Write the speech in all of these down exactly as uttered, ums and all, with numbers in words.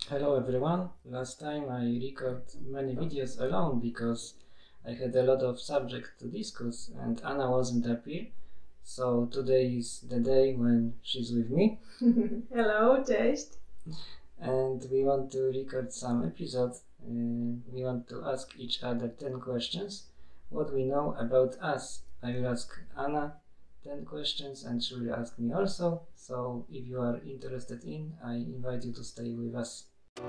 Hello everyone. Last time I recorded many videos alone because I had a lot of subjects to discuss and Anna wasn't appear. So today is the day when she's with me. Hello, cześć. And we want to record some episodes. Uh, we want to ask each other ten questions. What we know about us. I will ask Anna ten questions and she will ask me also. So if you are interested in, I invite you to stay with us.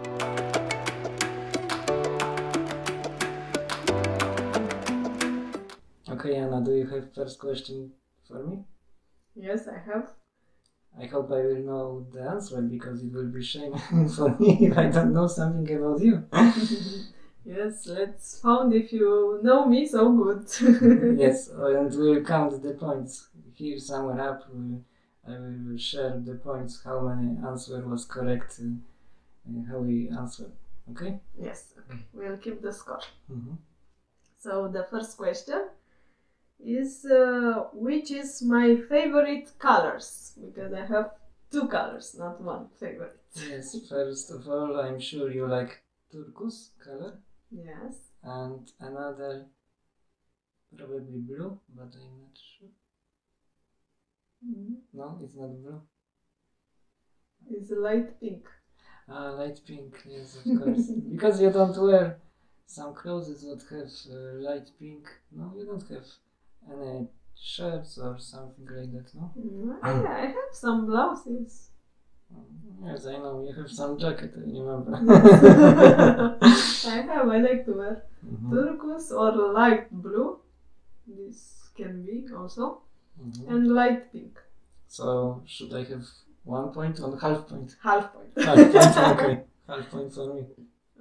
Okay, Anna, do you have first question for me? Yes, I have. I hope I will know the answer because it will be shame for me if I don't know something about you. Yes, let's find if you know me so good. Yes, and we'll count the points here somewhere up. We'll, I will share the points, how many answer was correct, uh, how we answered. Okay? Yes, okay. We'll keep the score. Mm-hmm. So the first question is uh, which is my favorite colors? Because I have two colors, not one favorite. Yes, first of all, I'm sure you like turquoise color. Yes. And another, probably blue, but I'm not sure. Mm-hmm. No, it's not blue. It's light pink. Ah, light pink, yes, of course. Because you don't wear some clothes that have uh, light pink. No, you don't have any shirts or something like that, no? Mm, I, I have some blouses. Um, yes, I know. You have some jacket, I remember. I have, I like to wear Mm-hmm. turquoise or light blue. This can be also. Mm-hmm. And light pink. So, should I have one point or half point? Half point. Half point, okay. Half point for me.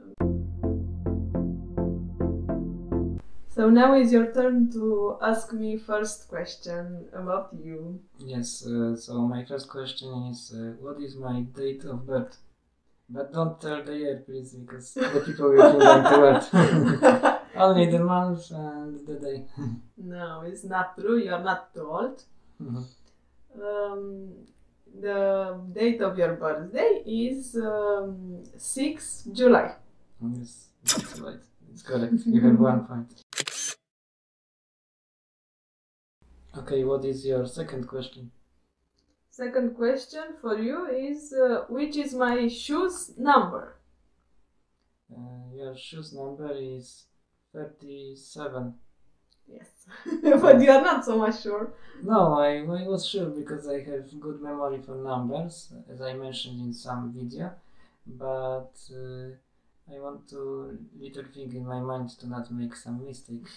So now is your turn to ask me first question about you. Yes, uh, so my first question is, uh, what is my date of birth? But don't tell the year, please, because the people will think I'm too old. Only the month and the day. No, it's not true. You're not too old. Mm-hmm. Um, the date of your birthday is um, sixth of July. Yes, that's right. It's correct. You have one point. Okay, what is your second question? Second question for you is uh, which is my shoes number? Uh, your shoes number is thirty-seven. Yes, but you are not so much sure. No, I, I was sure because I have good memory for numbers, as I mentioned in some video, but uh, I want to little think in my mind to not make some mistakes.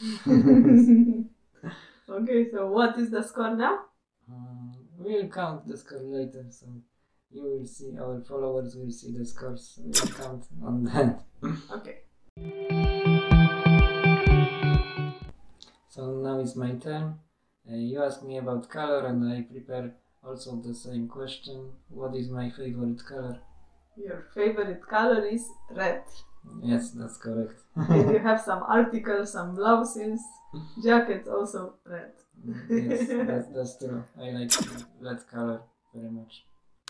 Okay, so what is the score now? Um, we'll count the score later, so you will see, our followers will see the scores. We'll count on that. Okay. So now it's my turn. Uh, you asked me about color and I prepared also the same question. What is my favorite color? Your favorite color is red. Yes, that's correct. And you have some articles, some blouses, jackets also red. Yes, that's, that's true. I like red color very much.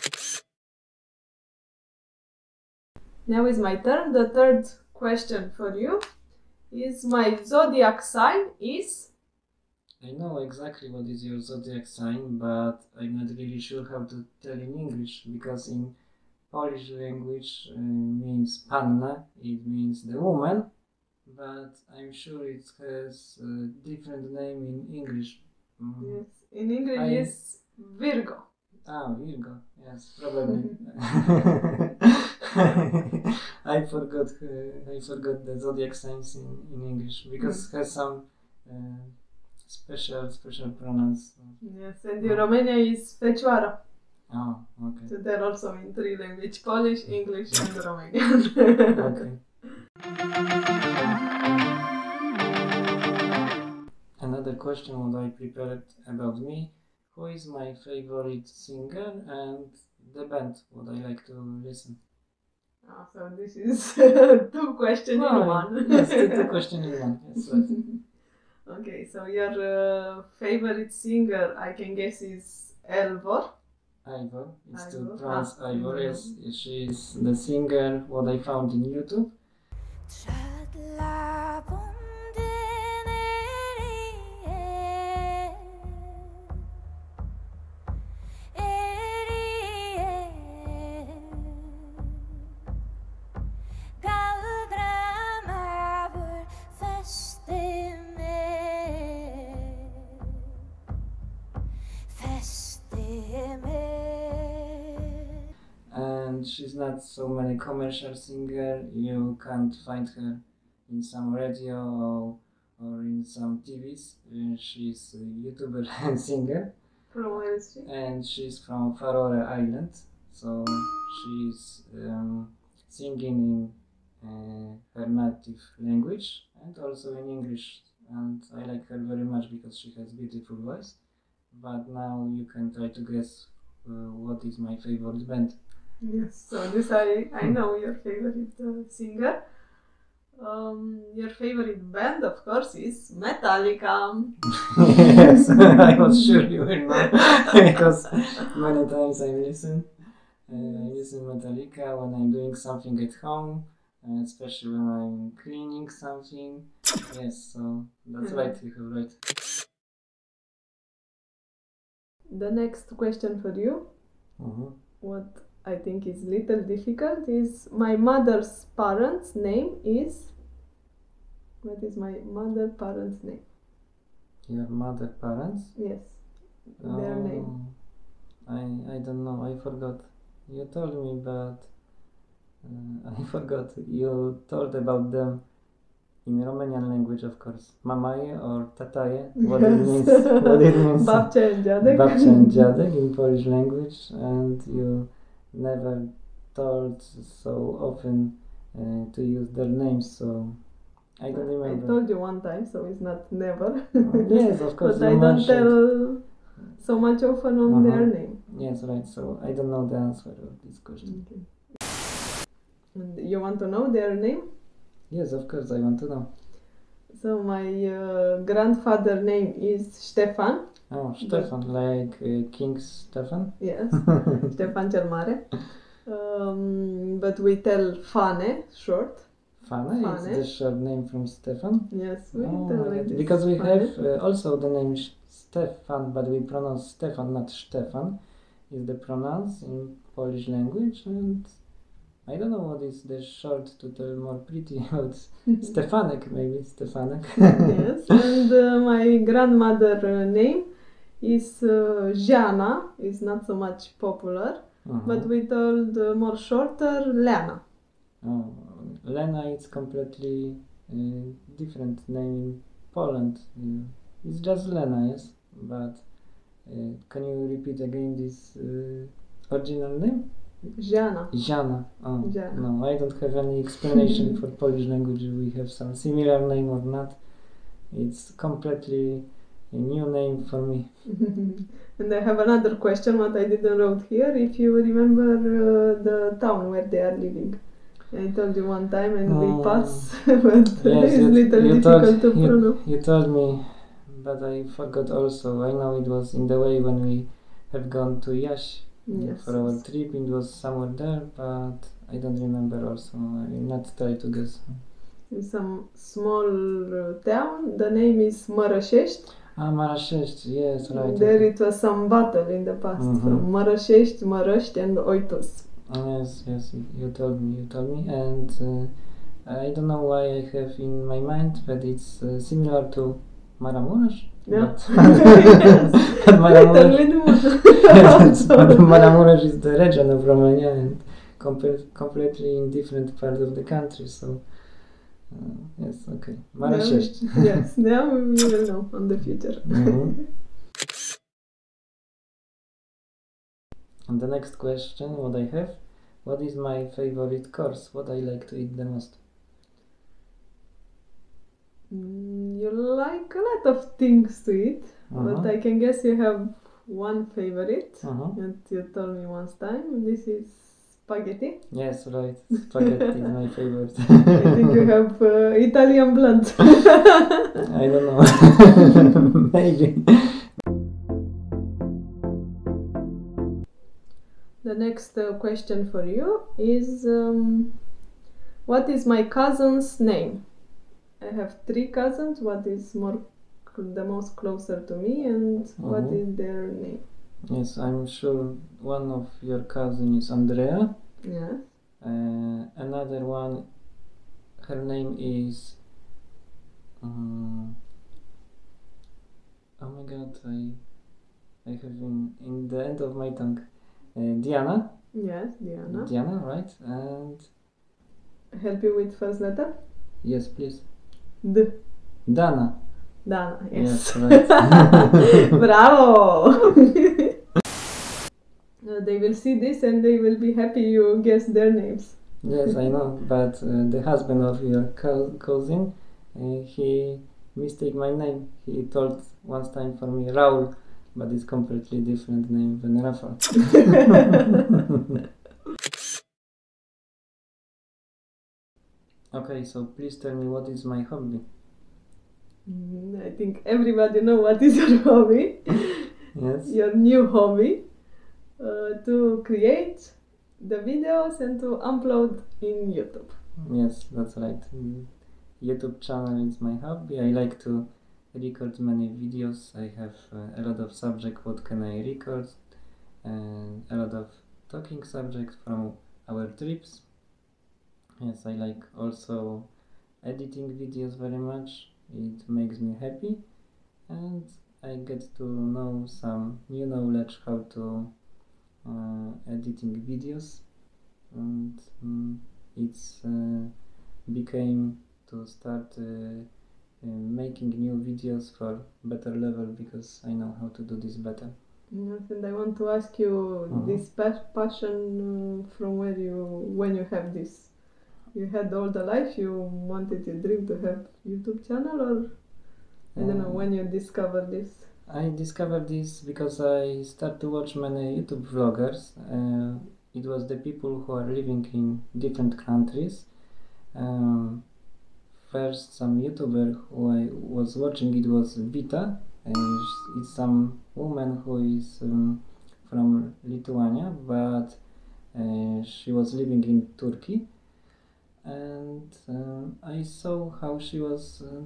Now is my turn. The third question for you is my zodiac sign is? I know exactly what is your zodiac sign, but I'm not really sure how to tell in English, because in Polish language uh, means panna, it means the woman, but I'm sure it has a different name in English. Mm. Yes, in English I... is Virgo. Ah, Virgo, yes, probably. I forgot uh, I forgot the zodiac signs in, in English, because it has some uh, special special pronouns. Yes, and in Romania is Fecioară. Oh, okay. So they're also in three languages: Polish, English, and Romanian. Okay. Another question what I prepared about me: who is my favorite singer and the band what I like to listen? Oh, so this is two questions no, in one. Yes, two, two questions in one. Yes, right. Okay, so your uh, favorite singer, I can guess, is Elvor. Ivor. It's to Ivor. pronounce Ah. Ivor. Yes, she is the singer. What I found in YouTube. And she's not so many commercial singer. You can't find her in some radio or, or in some T Vs. Uh, she's a YouTuber and singer. From where is she? And she's from Faroe Island. So she's um, singing in uh, her native language and also in English. And I like her very much because she has beautiful voice. But now you can try to guess uh, what is my favorite band. Yes, so this I, I know your favorite uh, singer. Um, your favorite band, of course, is Metallica. Yes, I was sure you will know because many times I listen. Uh, I listen Metallica when I'm doing something at home, uh, especially when I'm cleaning something. Yes, so that's Mhm. right, you have right. The next question for you, Mhm. what I think is little difficult, is my mother's parents' name is. What is my mother parents' name? Your mother parents? Yes, their name. I I don't know. I forgot. You told me, but uh, I forgot. You told about them in Romanian language, of course. Mamaje or tataje. What it means? What it means? Babcia and dziadek. Babcia and dziadek in Polish language, and you never told so often uh, to use their names, so I don't I remember. told you one time, so it's not never. Yes, of course. But you I don't mentioned. tell so much often on Mhm. their name. Yes, right. So I don't know the answer of this question. Okay. And you want to know their name? Yes, of course, I want to know. So my uh, grandfather name is Stefan. Oh, Stefan, like uh, King Stefan? Yes, Stefan cel Mare. Um, but we tell Fane short. Fane? It's Fane. the short name from Stefan? Yes, we Oh, tell my like God. this. Because we Fane. have uh, also the name Sh- Stefan, but we pronounce Stefan, not Stefan, is the pronounce in Polish language, and I don't know what is the short to tell more pretty about Stefanek, maybe Stefanek. Yes, and uh, my grandmother uh, name is uh, Jana. It's not so much popular, Uh-huh. but we told uh, more shorter Leana. Oh, Lena is completely uh, different name in Poland. Uh, it's just Lena, yes, but uh, can you repeat again this uh, original name? Jana. Jana. Oh, Jana. no, I don't have any explanation for Polish language. We have some similar name or not. It's completely a new name for me. And I have another question what I didn't wrote here. If you remember uh, the town where they are living. I told you one time and Mm. we pass, but Yes, it's you, little you, difficult told, to you, pronounce. you told me, but I forgot also. I know it was in the way when we have gone to Jaś Yes, for our yes. trip. It was somewhere there, but I don't remember also. I will not try to guess. In some small uh, town, the name is Mărășești. Ah, Marașești, yes, right. There it was some battle in the past Mhm. from Mărășești, Mărăști and Oitus. Oh, yes, yes, you told me, you told me, and uh, I don't know why I have in my mind that it's uh, similar to Maramureș. Yeah. But, Yes. but Maramureș, Little but bit more. Maramureș is the region of Romania and compa- completely in different part of the country. So, uh, yes, okay, Marașești. Yes, now you will know on the future. Mhm. And the next question, what I have, what is my favorite course? What I like to eat the most? Mm, you like a lot of things to eat, but Uh-huh. I can guess you have one favorite Uh-huh. that you told me once time. This is spaghetti. Yes, right. Spaghetti is my favorite. I think you have uh, Italian blood. I don't know. Maybe. The next uh, question for you is um, what is my cousin's name? I have three cousins. What is more the most closer to me, and mm-hmm. what is their name? Yes, I'm sure one of your cousin is Andrea. Yes. Uh, another one, her name is. Um, oh my God, I I have in in the end of my tongue. Uh, Diana. Yes, Diana. Diana, right? And help you with first letter? Yes, please. D. Dana. Dana, yes. Yes, right. Bravo! uh, they will see this and they will be happy you guess their names. Yes, I know, but uh, the husband of your co- cousin, uh, he mistake my name. He told once time for me Raul, but it's completely different name than Rafa. Okay, so please tell me what is my hobby. Mm, I think everybody know what is your hobby. Yes. Your new hobby. Uh, to create the videos and to upload in YouTube. Yes, that's right. YouTube channel is my hobby. I like to record many videos. I have uh, a lot of subject what can I record and a lot of talking subjects from our trips. Yes, I like also editing videos very much. It makes me happy and I get to know some new knowledge how to uh, editing videos, and um, it's uh, became to start uh, uh, making new videos for better level because I know how to do this better. Yes, and I want to ask you mm-hmm. this pa- passion uh, from where you when you have this. You had all the life you wanted your dream to have YouTube channel, or I don't know when you discovered this. I discovered this because I started to watch many YouTube vloggers. Uh, it was the people who are living in different countries. Um, first, some YouTuber who I was watching, it was Vita. And it's some woman who is um, from Lithuania, but uh, she was living in Turkey. And um, I saw how she was uh,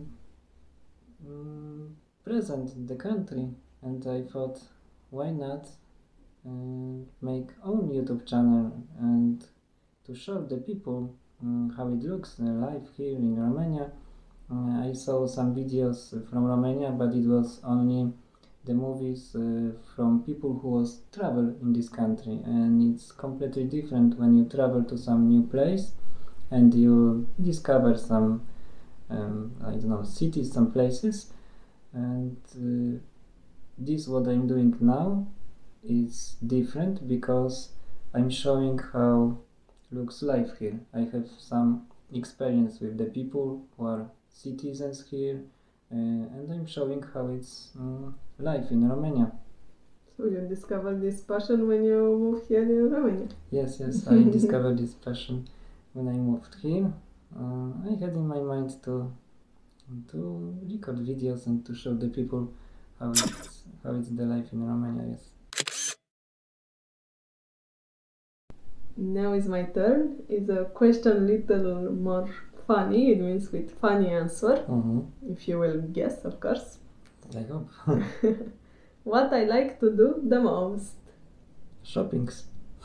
um, present in the country, and I thought, why not uh, make own YouTube channel and to show the people um, how it looks uh, live here in Romania. Uh, I saw some videos from Romania, but it was only the movies uh, from people who was travel in this country, and it's completely different when you travel to some new place and you discover some um, I don't know cities, some places. And uh, this what I'm doing now is different because I'm showing how looks life here. I have some experience with the people who are citizens here, uh, and I'm showing how it's um, life in Romania. So you discovered this passion when you moved here in Romania? Yes, yes, I discovered this passion when I moved here. Uh, I had in my mind to to record videos and to show the people how it's, how it's the life in Romania. Yes. Now is my turn. It's a question little more funny. It means with funny answer. Mm-hmm. If you will guess, of course. I hope. What I like to do the most? Shoppings.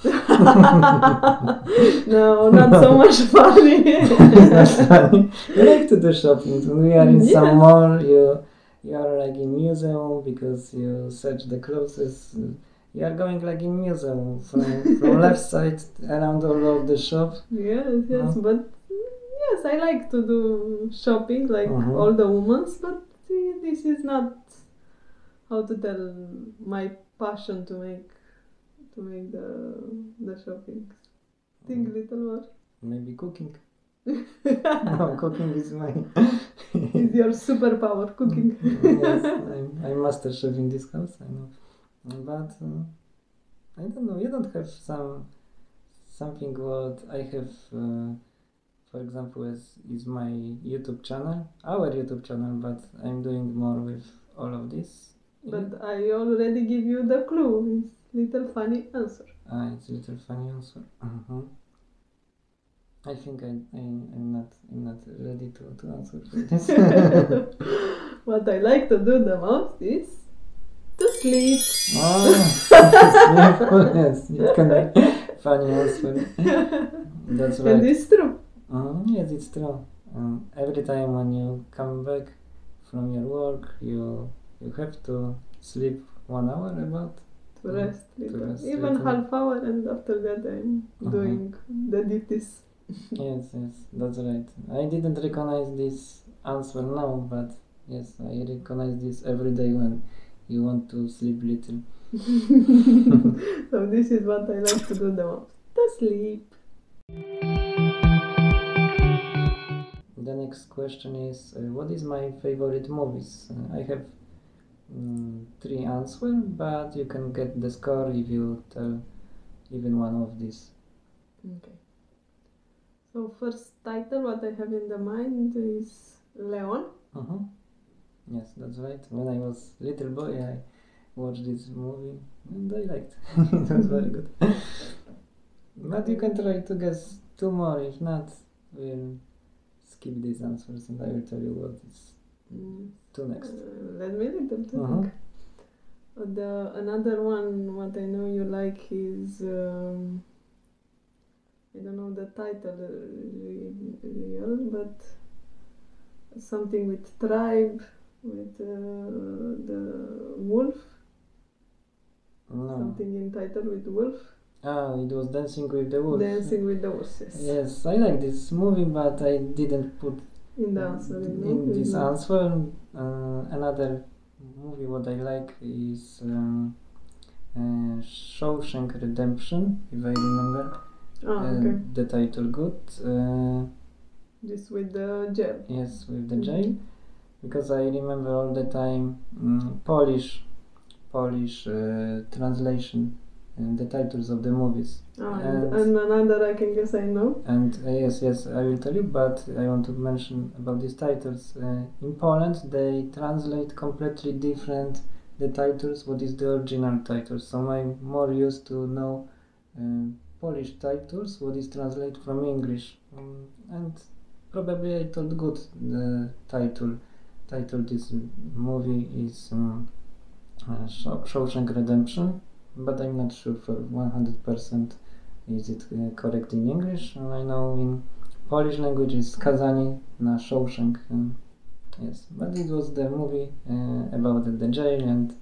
No, not so much funny. That's funny. You like to do shopping. When we are in yeah. some mall, you you are like in museum because you search the clothes. You are going like in museum from from left side around all of the shop. Yes, yes, no? But yes, I like to do shopping like mm-hmm. all the women's. But this is not how to tell my passion to make. To make the the shopping. Think a little more. Maybe cooking. No, cooking is my. Is your superpower, cooking. Yes, I'm, I'm master chef in this house. I know, but uh, I don't know. You don't have some something what I have. Uh, for example, as is my YouTube channel, our YouTube channel, but I'm doing more with all of this. But I already give you the clue. little funny answer. Ah, it's a little funny answer. Mm-hmm. I think I, I I'm not I'm not ready to, to answer for this. What I like to do the most is to sleep. Ah, yes, it can be funny answer. That's right. And it's true. Mm, yes, it's true. Um, every time when you come back from your work, you you have to sleep one hour about. To rest little. To rest Even little. half hour, and after that I'm Uh-huh. doing the duties. Yes, yes, that's right. I didn't recognize this answer now, but yes, I recognize this every day when you want to sleep little. So this is what I like to do the most. To sleep. The next question is, uh, what is my favorite movies? Uh, I have mm, three answers, but you can get the score if you tell even one of these. Okay. So first title what I have in the mind is Leon. Uh-huh. Yes, that's right. When I was little boy, I watched this movie and I liked. It was very good. But you can try to guess two more. If not, we'll skip these answers and I will tell you what is Mm. two next. Uh, let me little to Uh-huh. think. Uh, The another one what I know you like is um, I don't know the title uh, re- real, but something with tribe with uh, the wolf. No. Something in title with wolf. Ah, it was Dancing with the Wolf. Dancing with the wolves. Yes. Yes, I like this movie, but I didn't put In the answer, you know. in this Mhm. answer. Uh, another movie what I like is um, uh, Shawshank Redemption, if I remember. Ah, Uh, okay. the title good. Uh, This with the jail. yes, with the Mhm. jail, because I remember all the time um, Polish, Polish uh, translation and the titles of the movies. Ah, and, And- and another I can guess I know. And uh, yes, yes, I will tell you, but I want to mention about these titles. Uh, in Poland, they translate completely different the titles. What is the original title? So I'm more used to know uh, Polish titles. What is translated from English, um, and probably I thought good the title. Title this movie is um, uh, Shaw- Shawshank Redemption, but I'm not sure for one hundred percent. Is it uh, correct in English? Uh, I know in Polish language is Skazani na Shawshank. Um, yes, but it was the movie uh, about the jail and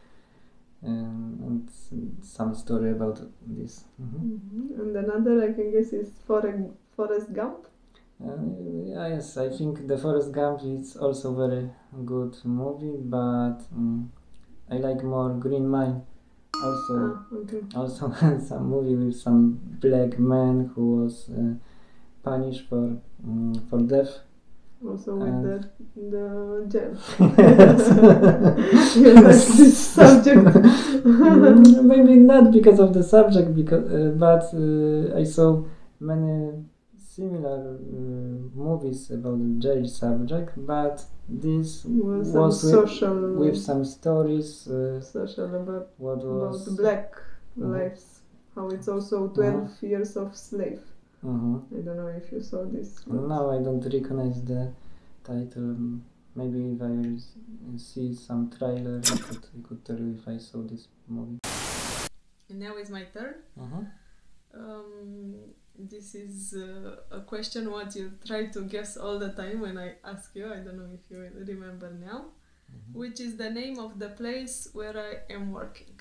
um, and some story about this. Mhm. Mhm. And another I can guess is Forrest, Forrest Gump. Uh, yeah, yes, I think the Forrest Gump is also very good movie, but um, I like more Green Mile. Also. Ah, okay. Also some movie with some black man who was uh, punished for um, for death. Also with And- the the jail. Yes. You like this subject. Mm, maybe not because of the subject, because uh, but uh, I saw many similar uh, movies about the jail subject, but this Was some was with, social with some stories. Uh, social about what was about black Mhm. lives. How it's also twelve years of slave. Mhm. I don't know if you saw this. but- No, I don't recognize the title. Maybe if I will s- see some trailer, I could, I could tell you if I saw this movie. And now is my turn. Uh-huh. Um, this is uh, a question what you try to guess all the time when I ask you. I don't know if you will remember now. Which is the name of the place where I am working?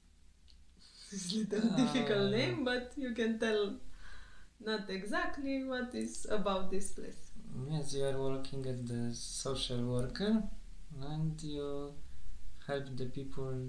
It's a little Uh, difficult name, but you can tell not exactly what is about this place. Yes, you are working as the social worker and you help the people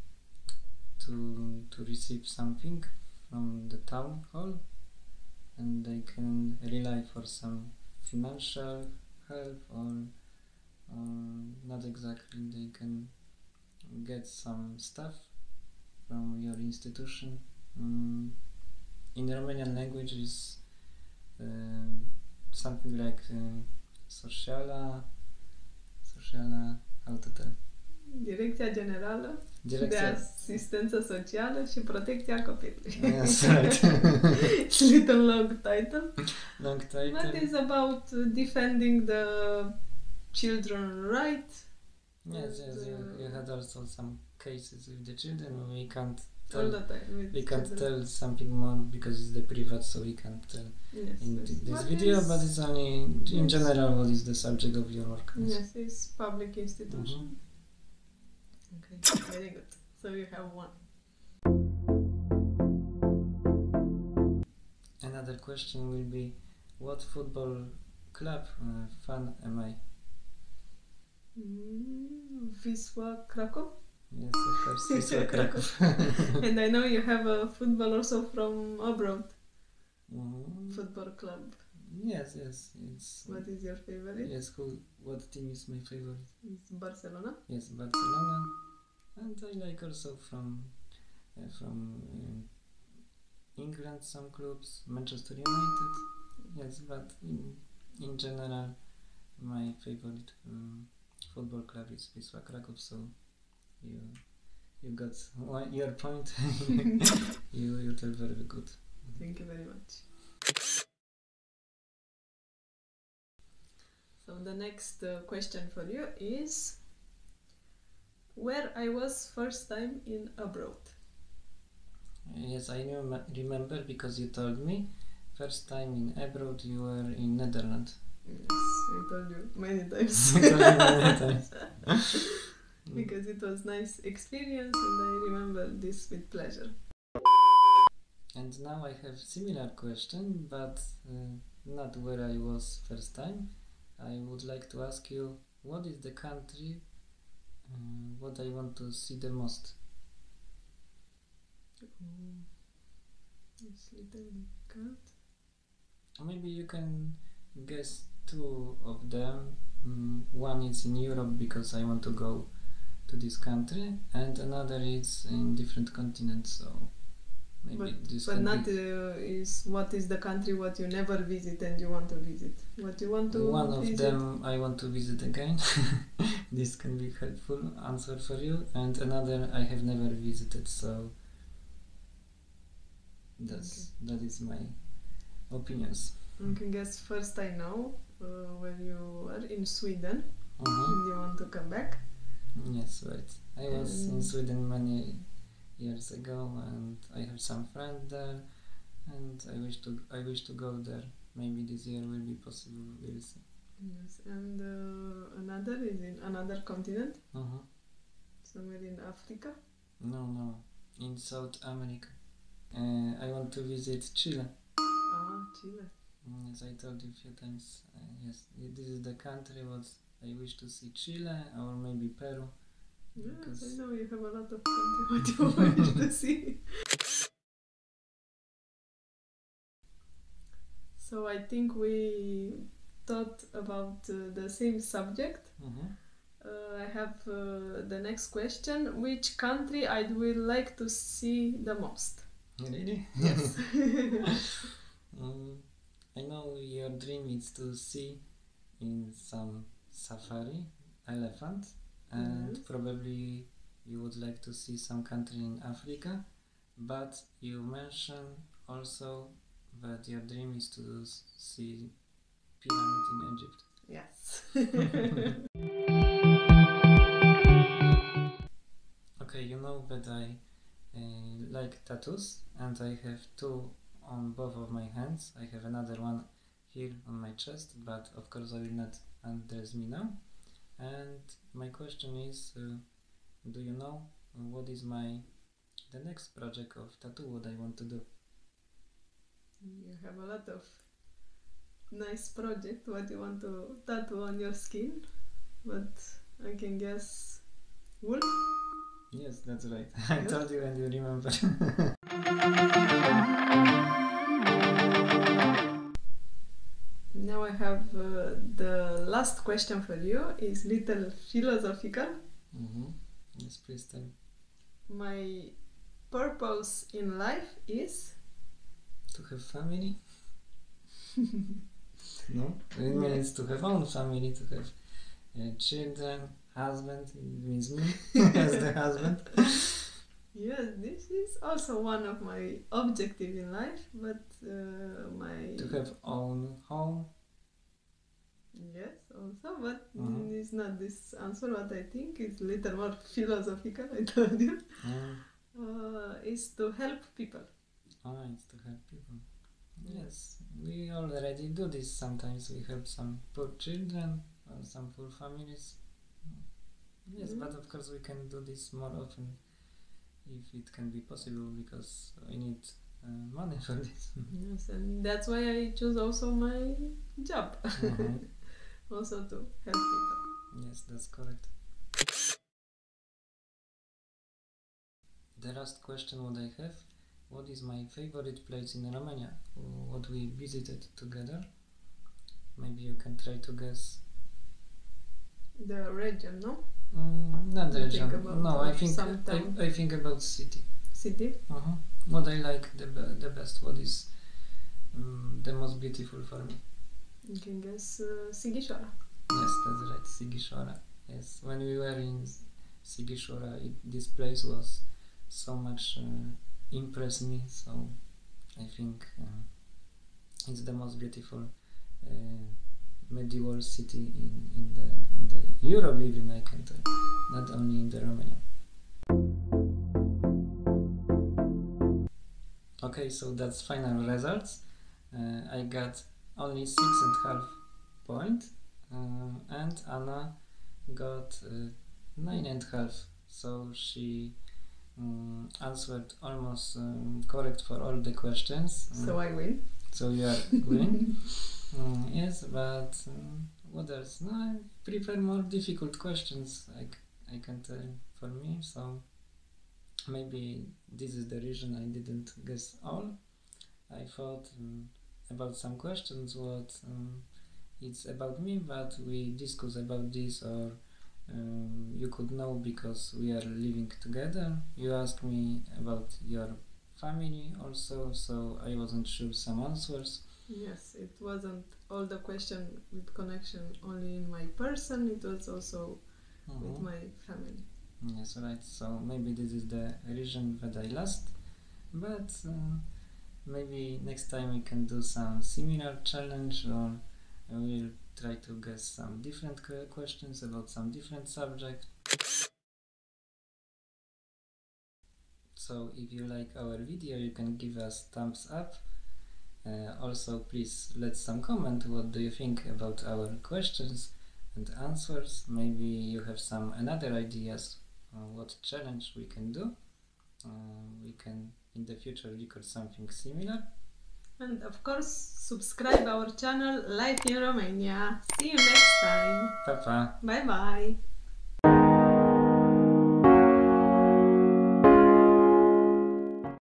to, to receive something from the town hall and they can rely for some financial help or um, not exactly, they can get some stuff from your institution. Um, in Romanian language is um something like uh, sociala, sociala, how to tell? Direcția Generală Direcția... de Asistență Socială și Protecția Copilului. Yes, right. It's a little long title. Long title. But it's about defending the children's rights. Yes, yes, and, you, uh, you had also some cases with the children. We can't All tell, the time. with we can't children. tell something more because it's the private, so we can't tell Yes, in yes. th- this But video, it's- but it's only in yes. general what is the subject of your work. Yes, it's public institution. Mhm. Okay, very good. So you have one. Another question will be, what football club uh, fan am I? Mm, Wisła Krakow. Yes, of course, Wisła Kraków. And I know you have a football also from abroad. Mhm. Football club. Yes, yes, it's... What is your favorite? Yes, who, what team is my favorite? It's Barcelona. Yes, Barcelona, and I like also from uh, from uh, England some clubs, Manchester United. Yes, but in in general, my favorite um, football club is Wisła Kraków. So you you got one, your point. you you tell very good. Thank you very much. So the next uh, question for you is where I was first time in abroad. Yes, I knew, remember because you told me first time in abroad you were in Netherlands. Yes, I told you many times. You told me many times. Because it was nice experience and I remember this with pleasure. And now I have similar question, but uh, not where I was first time. I would like to ask you, what is the country uh, what I want to see the most? Mm. It's little difficult. Maybe you can guess two of them. Mm, one is in Europe because I want to go to this country, and another is in different continents. So maybe But, this but can not be uh, is what is the country what you never visit and you want to visit. What you want to one of visit. them I want to visit again. This can be helpful answer for you, and another I have never visited. So that's that is my opinions. You can guess first I know uh, where you are in Sweden Mhm. and you want to come back. Yes, right. I was in Mm. Sweden many years ago, and I have some friends there, and I wish to I wish to go there. Maybe this year will be possible. We'll see. Yes, and uh, another is in another continent, Mhm. somewhere in Africa. No, no, in South America. Uh, I want to visit Chile. Ah, Chile. Mm, As I told you a few times, uh, yes, this is the country what I wish to see. Chile or maybe Peru. Yes, Because- I know you have a lot of country what you wish to see. So I think we thought about uh, the same subject. Mhm. Uh, I have uh, the next question. Which country I would like to see the most? Really? Yes. Mm, I know your dream is to see in some safari elephant, and Yes. probably you would like to see some country in Africa, but you mentioned also that your dream is to s- see pyramid in Egypt. Yes. Okay, you know that I uh, like tattoos, and I have two on both of my hands. I have another one here on my chest, but of course I will not undress me now. And my question is, uh, do you know what is my the next project of tattoo? What I want to do? You have a lot of nice project what you want to tattoo on your skin, but I can guess wolf. Yes, that's right. I Yes. told you and you remember. Now I have uh, the last question for you is little philosophical. Mm-hmm. Yes, please tell. My purpose in life is To have family? No? It means to have own family, to have uh, children, husband, it means me as the husband. Yes, this is also one of my objectives in life, but uh, my... To have own home. Yes, also, but Mhm. it's not this answer what I think. It's a little more philosophical, I told you. Mm. Uh, is to help people. Ah, it's to help people. Yes, we already do this sometimes. We help some poor children or some poor families. Yes, Mhm. but of course we can do this more often if it can be possible, because we need uh, money for this. Yes, and that's why I choose also my job. Mhm. Also to help people. Yes, that's correct. The last question what I have: what is my favorite place in Romania? What we visited together? Maybe you can try to guess. The region, no? Mm, not the You region. think about No, I uh, think some town. I, I think about city. City? Uh-huh. What I like the be- the best. What is um, the most beautiful for me? You can guess uh, Sighișoara. Yes, that's right, Sighișoara. Yes, when we were in Sighișoara, it, this place was so much uh, impressed me. So I think uh, it's the most beautiful uh, medieval city in, in the in the Europe, even I can tell, not only in the Romania. Okay, so that's final results. Uh, I got only six and a half point, uh, and Anna got uh, nine and a half. So she um, answered almost um, correct for all the questions. Uh, So I win. so you are winning. Mm, yes, but um, what else? No, I prefer more difficult questions. I, c- I can tell for me. So maybe this is the reason I didn't guess all. I thought um, about some questions what um, it's about me, but we discuss about this, or um, you could know because we are living together. You asked me about your family also, so I wasn't sure some answers. Yes, it wasn't all the question with connection only in my person, it was also with Mhm. my family. Yes, right. So maybe this is the reason that I lost, but uh, maybe next time we can do some similar challenge, or we'll try to guess some different que- questions about some different subject. So if you like our video, you can give us thumbs up. Uh, also, please let some comment. What do you think about our questions and answers? Maybe you have some another ideas uh, what challenge we can do. Uh, we can in the future record something similar. And of course, subscribe our channel Life in Romania. See you next time. Pa pa! Bye bye.